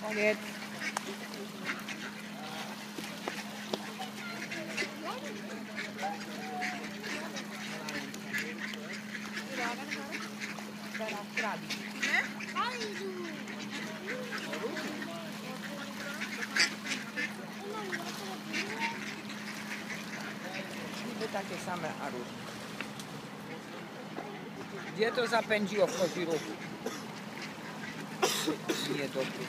Koniec. Teraz prawi. Niby takie same, a różne. Gdzie to zapędziło w kozi ruch? Niedobry.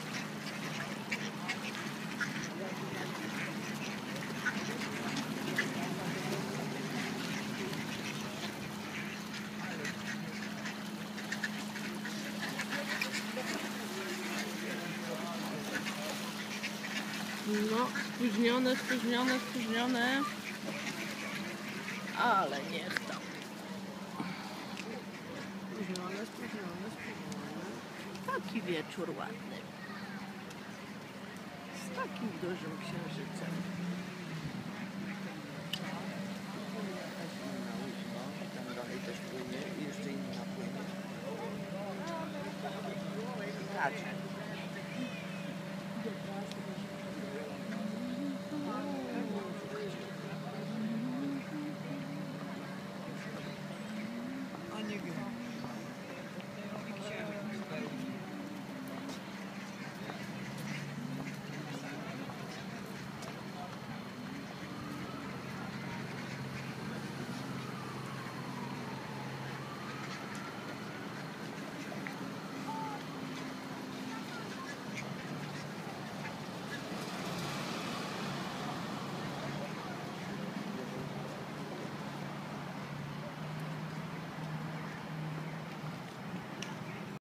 No, spóźnione. Ale niech tam. Spóźnione. Taki wieczór ładny. Z takim dużym księżycem. Tam dalej też płynie i jeszcze inna płynie. Skacze.